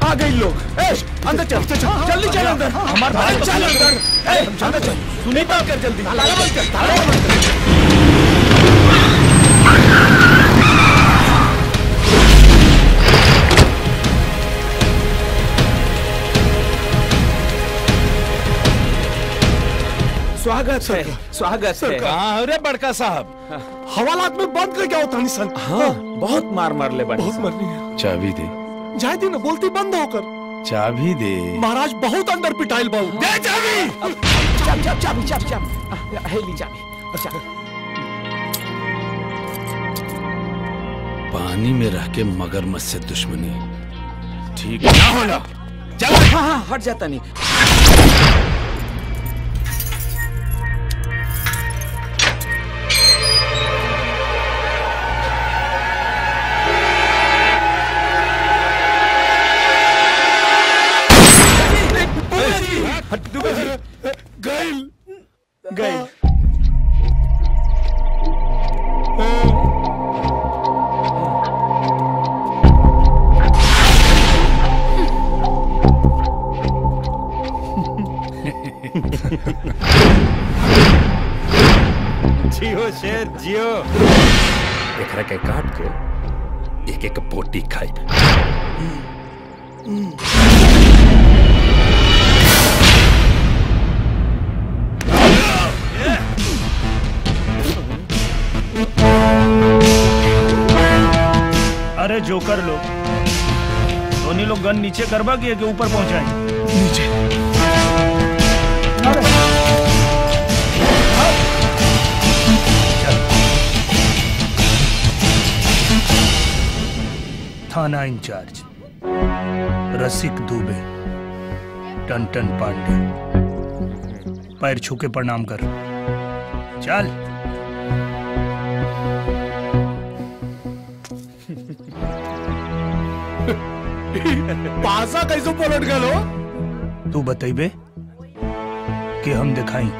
आ गए लोग। अंदर चल, जल्दी चल अंदर। हमारे भाई चल अंदर। अंदर चल, सुनी बात कर जल्दी। ताला बंद कर, ताला बंद कर। स्वागत है, स्वागत है। अरे बड़का साहब, हवालात में बंद कर क्या होता निशान? हाँ, बहुत मार ले बनी। बहुत मरनी है। चाबी दे। जाए दी ना, बोलती बंद होकर। चाबी दे। महाराज बहुत अंदर पिटाइल बाबू। दे चाबी। चाबी। है ली चाबी। पानी में रह के मगरमच्छ से दुश्मनी ठीक ना होना। चल। हाँ, हट जाता नहीं। गए। जियो शेर जियो। एकरा के काट के एक एक बोटी खाई। अरे जोकर लोग, धोनी लोग गन नीचे करवा के ऊपर पहुंचाए। नीचे। थाना इंचार्ज रसिक दुबे, टन पांडे, पैर छू के प्रणाम कर। चल। पासा कैसे पलट गए लो? तू बतेबे कि हम दिखाई।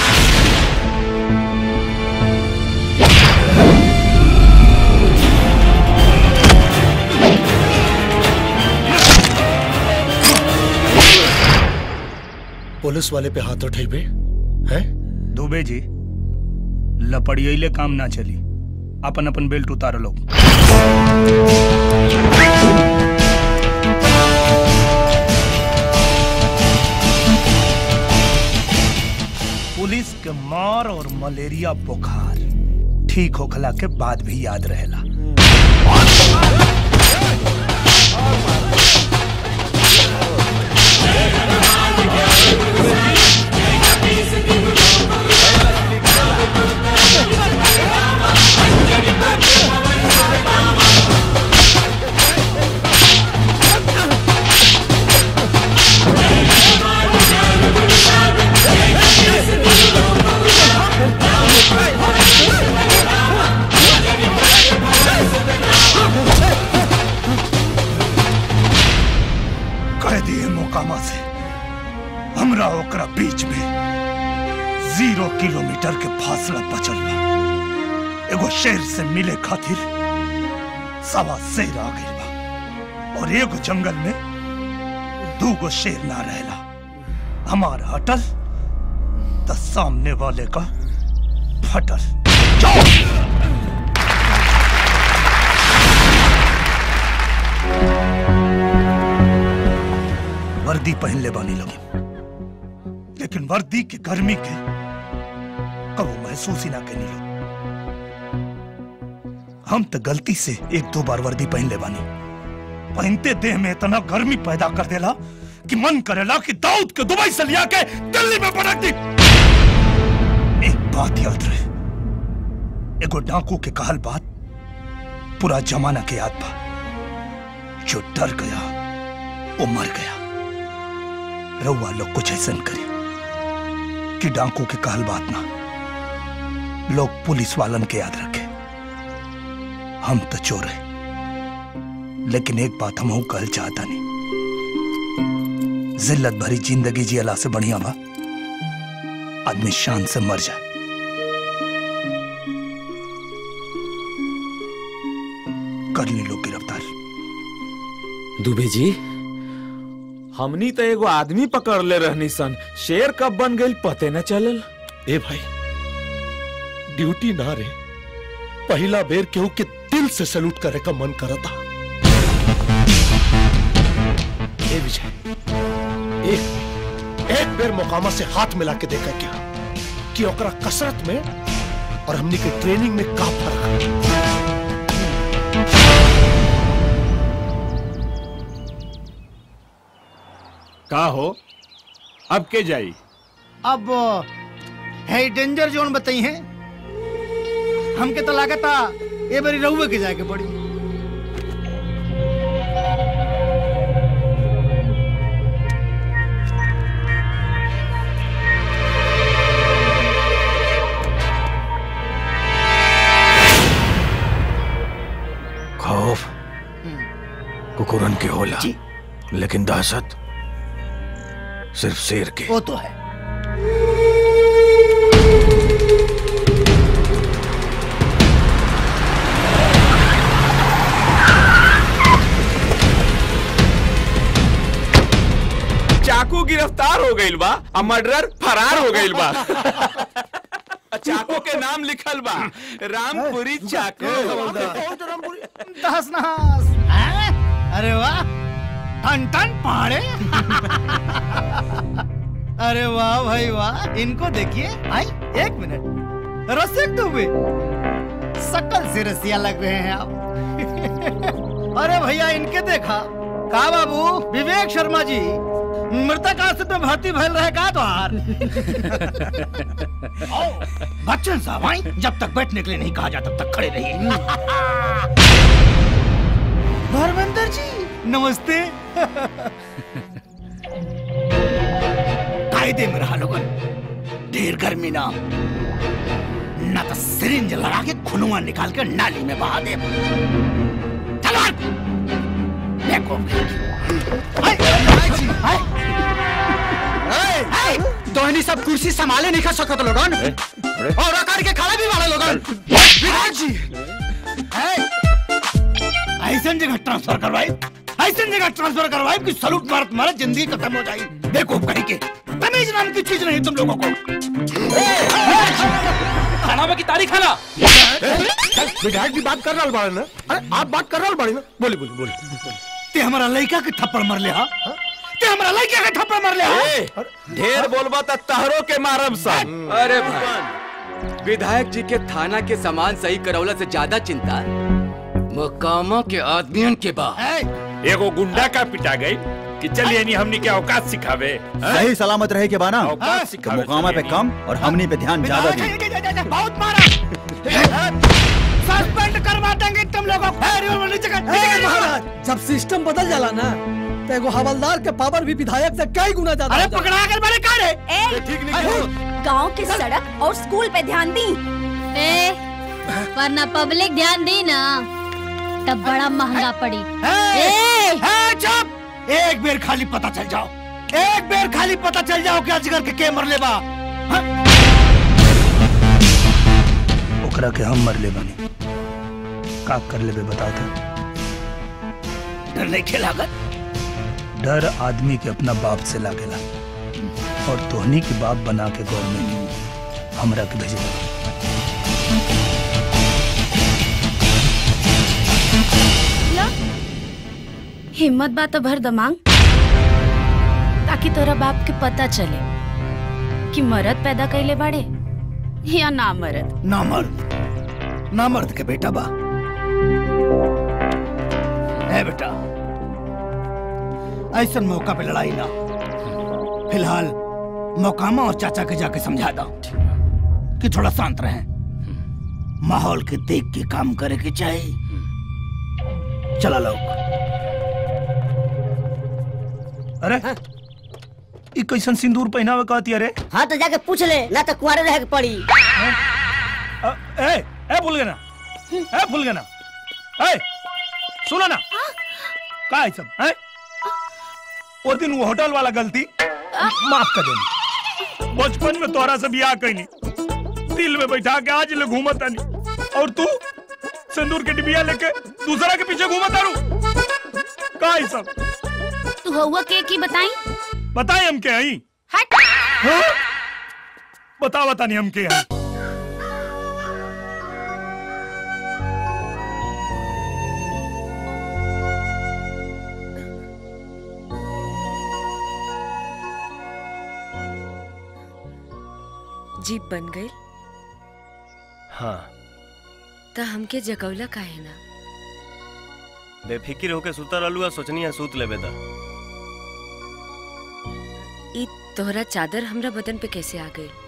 पुलिस वाले पे हाथ उठेबे हैं? दुबे जी, लपड़ियले काम ना चली। अपन अपन बेल्ट उतारो लोग। पुलिस के मार और मलेरिया बुखार ठीक होखला के बाद भी याद रहेला। से हमरा ओकरा बीच में 0 किलोमीटर के फासला बचल बा। एगो शेर से मिले खातिर सवा शेर आ गइल बा और एगो जंगल में 2 शेर ना रहेला। हमार हटल तो सामने वाले का फटल। वर्दी पहन ले बानी लगी, लेकिन वर्दी की गर्मी के कब महसूस ही ना करनी लगी। हम तो गलती से 1-2 बार वर्दी पहन ले बानी, पहनते देह में इतना गर्मी पैदा कर देला कि मन करेला कि दाऊद के दुबई से लिया के दिल्ली में पटक दी। एक बात याद रहे, एगो डाकू के कहल बात पूरा जमाना के याद बा। जो डर गया वो मर गया। रउआ लोग कुछ ऐसन करी कि डाकू के कहल बात ना लोग पुलिस वालन के याद रखे। हम तो चोर है, लेकिन एक बात हम कहल चाहता नहीं, जिल्लत भरी जिंदगी जियला से बढ़िया बा आदमी शान से मर जाए। कर ली लोग गिरफ्तार। दुबे जी, हमनी तो एगो आदमी पकड़ ले रहनी सन, शेर कब बन गई पते न चलल। ए भाई ड्यूटी ना रे, पहला बेर केहू के दिल से सैल्यूट करे का मन करता। ए विजय, एक बेर मोकामा से हाथ मिला के देखा क्या कि ओकरा कसरत में और हमनी के ट्रेनिंग में का फर्क है। का हो अब के जाई? अब है डेंजर जोन बताई है हमके तो लागता ये बारी रहुए के जाके पड़ी। खौफ कुकुरन के होला, लेकिन दहशत सिर्फ शेर के। वो तो है। चाकू गिरफ्तार हो गईल बा, मर्डरर फरार हो गईल बा। चाकू के नाम लिखल बा रामपुरी चाकू। दहस नहास। अरे वाह, टन टन पहाड़े। अरे वाह भाई वाह, इनको देखिए। आई एक मिनट, रसिक दुबे, सकल से रसिया लग रहे हैं आप। अरे भैया इनके देखा का बाबू विवेक शर्मा जी मृतक आश्रित में भर्ती भइल रहे का द्वार। बच्चन साहब आई, जब तक बैठने के लिए नहीं कहा जाता तब तक खड़े रहिए। धर्मेंद्र जी नमस्ते। कायदे में रहा लोगन, ढेर गर्मी ना तो सिरिंज लड़ा के खुनुआ निकाल के नाली में बहा दे। चलो देखो दोहनी सब कुर्सी संभाले नहीं खा सकत लोगन, और आकर के खड़ा भी वाले लोगन। विराट जी ऐसा जगह ट्रांसफर करवाई, ऐसा जगह ट्रांसफर करवाई कि सलूट मारत मारे जिंदगी खत्म हो जाए। देखो कहीं के तमीज नाम की चीज नहीं तुम लोगों को। खाना में की तारीख खाना। विधायक भी बात कर रहा बाड़े ना। अरे आप बात कर रहा बाड़े ना। बोली बोली बोली। ते हमारा लड़का के थप्पड़ मार ले। हाँ ते हमारा लड़का के थप्पड़ मार ले। ढेर बोलबा त तहरो के मारम सन। अरे भाई, विधायक जी के थाना के सामान सही करौला से ज्यादा चिंता मोकामा के आदमियन के बा। एगो गुंडा का पिटा गई कि चलिए नहीं हमनी के औकात सिखावे। सही सलामत रहे के बाना औकात सिखावे। मोकामा पे कम और हमनी पे ध्यान ज्यादा दी। बहुत मारा। सस्पेंड करवा देंगे तुम लोगों को। जब सिस्टम बदल जाला ना तो एगो हवलदार के पावर भी विधायक से कई गुना ज्यादा। अरे पकड़ा कर बड़े कारे। ठीक नहीं। गांव के सड़क और स्कूल पे ध्यान दी। वरना पब्लिक ध्यान दी ना तब बड़ा महंगा पड़ी। चुप, एक बेर खाली पता चल जाओ, एक बेर खाली पता चल जाओ कि अजगर के मर ले बा। ओकरा के हम मर ले बनी का कर ले बताओ तो। डर नहीं खेलागत। डर आदमी के अपना बाप से लागेला, और तोहनी के बाप बना के गवर्नमेंट हमरा के भेजे लगा। हिम्मत बात तो भर दमांग, ताकि तोरा बाप के पता चले कि मर्द पैदा कैले बाड़े या ना मर्द। ना मर्द, ना मर्द के बेटा बा। है बेटा, ऐसा मौका पे लड़ाई ना। फिलहाल मोकामा और चाचा के जाके समझा दो कि थोड़ा शांत रहें, माहौल के देख के काम करे के चाहिए। चला लोग। अरे ये कैसन सिंदूर पहनावे कहती अरे? हाँ तो जाके पूछ ले, ना तो कुआरे रह के पड़ी। ए भूल गए ना, भूल गए ना। सुनो ना, का है सब? वो दिन वो होटल वाला गलती माफ कर देना। बचपन में तोरा से बियाह कईनी, दिल में बैठा के आज ले घूमत आनी, और तू सिंदूर के डिबिया लेके दूसरा के पीछे घूमत आरू। का है सब? तू हुआ के की बताई? बताए हम के आई? हट। हाँ? बता नहीं हम के आई। जीप बन गई? हाँ। त हमके जगौला काहे ना? बेफिक्र होके सुता रहलू, सोचनी सूत लेबे दा। ई तोहरा चादर हमरा बदन पे कैसे आ गई?